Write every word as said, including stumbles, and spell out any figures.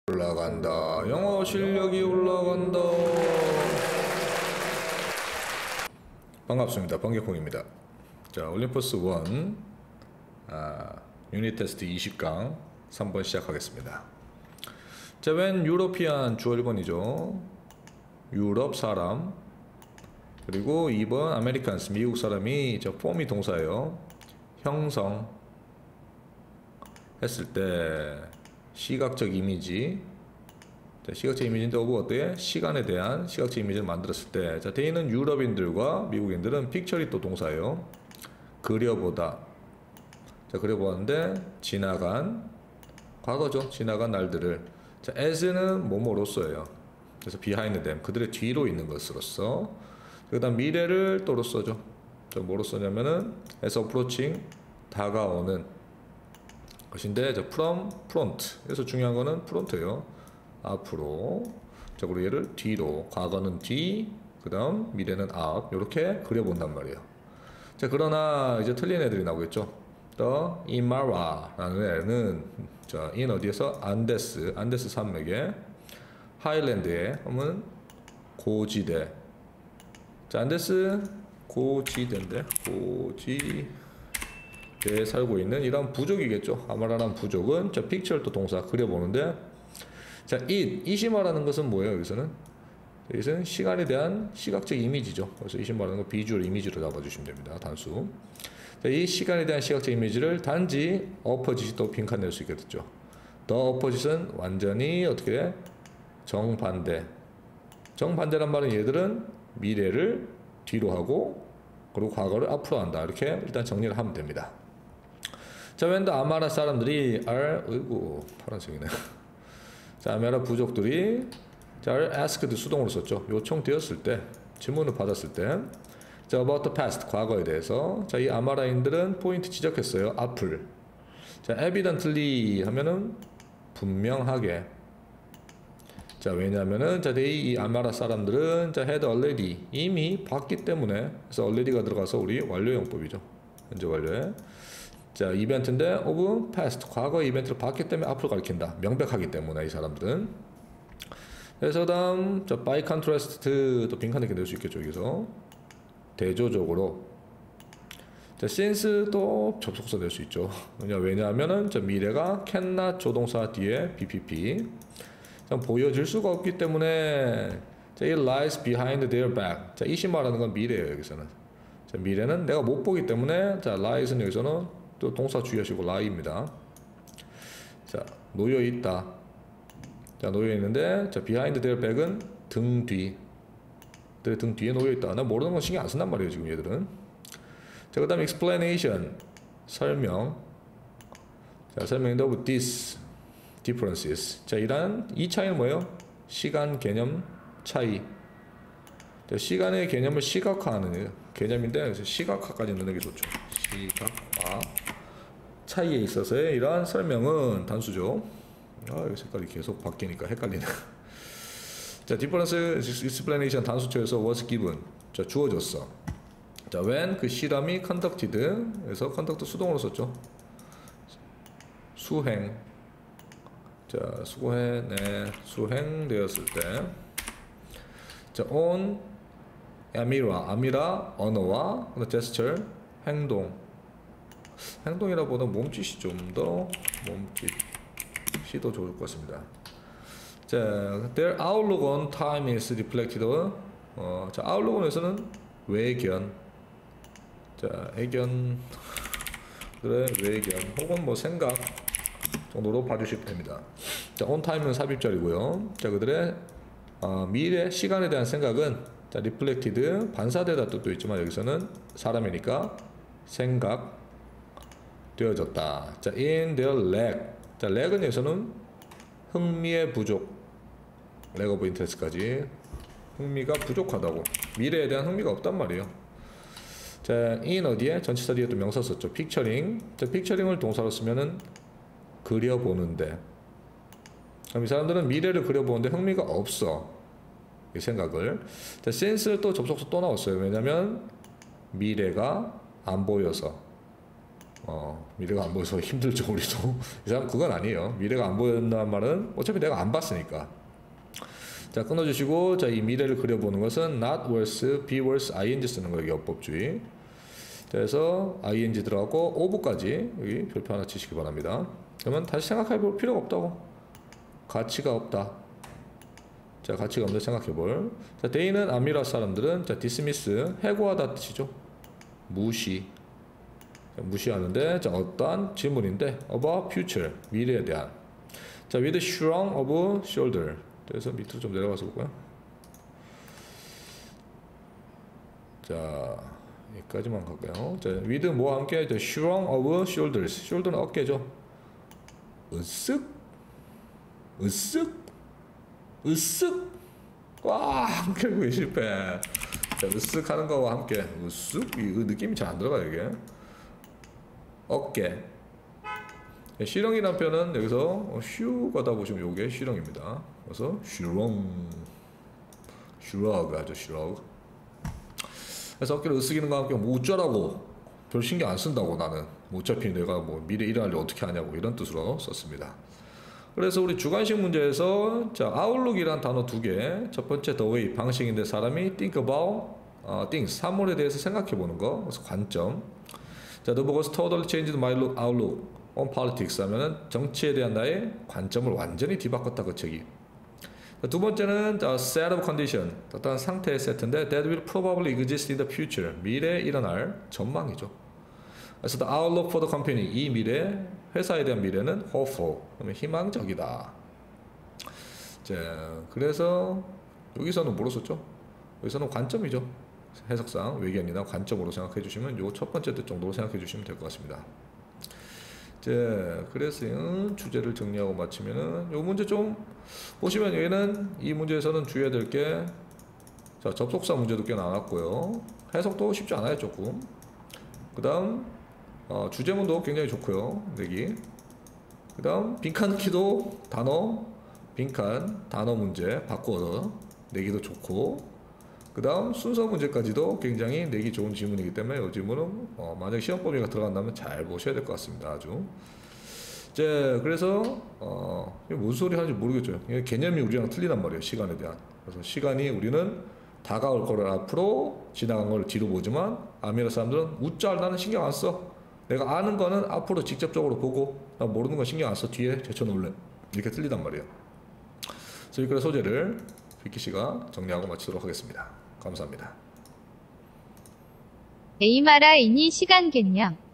올라간다. 영어 실력이 올라간다. 반갑습니다. 번개콩입니다. 자, 올림포스 일 아, 유닛 테스트 이십 강 삼 번 시작하겠습니다. 자, 웬 유로피안 주어 일 번이죠. 유럽 사람. 그리고 이 번 아메리칸스 미국 사람이 저 폼이 동사예요. 형성 했을 때 시각적 이미지. 자, 시각적 이미지인데 오브 어때요? 시간에 대한 시각적 이미지를 만들었을 때, 자, 대인은 유럽인들과 미국인들은 픽처리 또 동사예요. 그려보다. 자, 그려보았는데 지나간 과거죠. 지나간 날들을. 자, as는 뭐뭐로써예요. 그래서 behind them, 그들의 뒤로 있는 것으로서. 그 다음 미래를 또로 써죠. 자, 뭐로 써냐면은 as approaching, 다가오는 것인데, 자, from front. 그래서 중요한 거는 front예요. 앞으로. 자, 그리고 얘를 뒤로. 과거는 뒤, 그 다음 미래는 앞. 이렇게 그려본단 말이에요. 자, 그러나 이제 틀린 애들이 나오겠죠. 더 이마라라는 애는 자, in 어디에서 안데스, 안데스 산맥에 하일랜드에 하면 고지대. 자, 안데스 고지대인데 고지 에 살고 있는 이런 부족이겠죠. 아마라라는 부족은 자, 픽처를 또 동사 그려보는데, 자, it, it이 말하는 것은 뭐예요? 여기서는 여기서는 시간에 대한 시각적 이미지죠. 그래서 it이 말하는 거 비주얼 이미지로 잡아주시면 됩니다. 단수. 자, 이 시간에 대한 시각적 이미지를 단지 opposite이 또 빈칸낼 수 있겠죠. the opposite은 완전히 어떻게 정반대. 정반대란 말은 얘들은 미래를 뒤로 하고 그리고 과거를 앞으로 한다. 이렇게 일단 정리를 하면 됩니다. 자, 웬더 아마라 사람들이 are, 어이구 파란색이네. 자, 아마라 부족들이 자, are asked 수동으로 썼죠. 요청되었을 때, 질문을 받았을 때, 자, about the past, 과거에 대해서. 자, 이 아마라인들은 포인트 지적했어요. 앞을. 자, evidently 하면은 분명하게. 자, 왜냐면은 자, 이 아마라 사람들은 자, had already, 이미 봤기 때문에. 그래서 already가 들어가서 우리 완료용법이죠. 현재 완료에. 자, 이벤트인데 of past, 과거 이벤트를 봤기 때문에 앞으로 가리킨다. 명백하기 때문에 이 사람들은. 그래서 다음 자, by contrast 또 빈칸 이렇게 낼 수 있겠죠. 여기서 대조적으로. 자, since 또 접속사 낼 수 있죠. 왜냐, 왜냐하면은 자, 미래가 cannot 조동사 뒤에 비피피. 자, 보여질 수가 없기 때문에 자, it lies behind their back. 자, 이시 말하는 건 미래예요. 여기서는. 자, 미래는 내가 못 보기 때문에 자, lies는 여기서는 또 동사 주의하시고 lie입니다. 자, 놓여 있다. 자, 놓여 있는데 자, behind their back은 등 뒤. 등 뒤에 놓여 있다. 나 모르는 건 신경 안 쓴단 말이에요, 지금 얘들은. 자, 그다음 explanation, 설명. 자, 설명인데 of this differences. 자, 이란 이 차이는 뭐예요? 시간 개념 차이. 자, 시간의 개념을 시각화하는 개념인데, 그래서 시각화까지 넣는 게 좋죠. 시각화 차이에 있어서의 이러한 설명은 단수죠. 아, 이 색깔이 계속 바뀌니까 헷갈리네. 자, difference explanation 단수처에서 was given. 자, 주어졌어. 자, when 그 실험이 conducted. 그래서 conduct 수동으로 썼죠. 수행. 자, 수행, 네, 수행되었을 때. 자, on 아미라, 아미라 언어와 gesture, 행동. 행동이라보다 몸짓이 좀 더 몸짓이 더 좋을 것 같습니다. 자, their outlook on time is reflected. 어, 자, outlook에서는 외견. 자, 애견. 그래, 외견. 혹은 뭐 생각 정도로 봐주시면 됩니다. 자, on time은 삽입절이고요. 자, 그들의 어, 미래 시간에 대한 생각은 자, reflected 반사되다 뜻도 있지만 여기서는 사람이니까 생각 되어졌다. 자, in their lack. 자, lack은 여기서는 흥미의 부족. lack of interest까지 흥미가 부족하다고. 미래에 대한 흥미가 없단 말이에요. 자, in 어디에 전치사 뒤에 또 명사 썼죠. picturing. 자, picturing을 동사로 쓰면은 그려보는데. 그럼 이 사람들은 미래를 그려보는데 흥미가 없어. 이 생각을. 자, since 또 접속사 또 나왔어요. 왜냐면 미래가 안 보여서. 어, 미래가 안 보여서 힘들죠 우리도. 이 사람 그건 아니에요. 미래가 안 보인다는 말은 어차피 내가 안 봤으니까. 자, 끊어주시고, 자, 이 미래를 그려보는 것은 not worse, be worse, ing 쓰는 거예요. 어법주의. 자, 그래서 ing 들어가고 of까지 여기 별표 하나 치시기 바랍니다. 그러면 다시 생각해 볼 필요가 없다고. 가치가 없다. 자, 가치가 없는데 생각해 볼. 자, they는 아미라 사람들은 자, dismiss, 해고하다 뜻이죠. 무시. 자, 무시하는데, 자, 어떠한 질문인데, about future, 미래에 대한. 자, with shrug of shoulder. 그래서 밑으로 좀 내려가서 볼까요? 자, 여기까지만 갈까요? 자, with 뭐와 함께 자, shrug of shoulders. shoulder는 어깨죠. 으쓱, 으쓱, 으쓱. 와, 결국에 실패. 자, 으쓱 하는 거와 함께 으쓱. 이 느낌이 잘 안 들어가요 이게. 어깨. 쉬렁이라는 표현은 여기서 슈 가다 보시면 요게 쉬렁입니다. 그래서 슈렁, 슈러그 하죠. 슈러그. 그래서 어깨를 으쓱이는 거와 함께 뭐 어쩌라고 별 신경 안 쓴다고 나는 뭐 어차피 내가 뭐 미래 일어날 일 어떻게 하냐고 이런 뜻으로 썼습니다. 그래서 우리 주관식 문제에서 자 outlook이란 단어 두 개. 첫 번째 the way 방식인데 사람이 think about 어, things 사물에 대해서 생각해 보는 거. 그래서 관점. 자, the book has totally changed my outlook on politics 하면은 정치에 대한 나의 관점을 완전히 뒤바꿨다 그 책이. 두 번째는 자, set of condition 어떤 상태의 세트인데 that will probably exist in the future 미래에 일어날 전망이죠. 그래서 the outlook for the company 이 미래 회사에 대한 미래는 hopeful 그러면 희망적이다. 자, 그래서 여기서는 뭐로 썼죠? 여기서는 관점이죠. 해석상 외견이나 관점으로 생각해 주시면 요 첫 번째 뜻 정도로 생각해 주시면 될 것 같습니다. 자, 그래서 주제를 정리하고 마치면은 요 문제 좀 보시면 얘는 이 문제에서는 주의해야 될 게 자, 접속사 문제도 꽤 나왔고요. 해석도 쉽지 않아요, 조금. 그다음 어, 주제문도 굉장히 좋고요. 내기. 그다음 빈칸 넣기도 단어 빈칸 단어 문제 바꿔서 내기도 좋고. 그 다음 순서 문제까지도 굉장히 내기 좋은 질문이기 때문에 이 질문은 어, 만약 시험 범위가 들어간다면 잘 보셔야 될 것 같습니다. 아주. 자, 그래서 어, 이게 무슨 소리 하는지 모르겠죠. 이게 개념이 우리랑 틀리단 말이에요. 시간에 대한. 그래서 시간이 우리는 다가올 거를 앞으로 지나간 걸 뒤로 보지만 아미라 사람들은 웃잘 나는 신경 안 써. 내가 아는 거는 앞으로 직접적으로 보고 나 모르는 건 신경 안 써. 뒤에 제쳐놓을래. 이렇게 틀리단 말이에요. 그래서 이 글의 소재를 비키 씨가 정리하고 마치도록 하겠습니다. 감사합니다. 에이마라 이니 시간 개념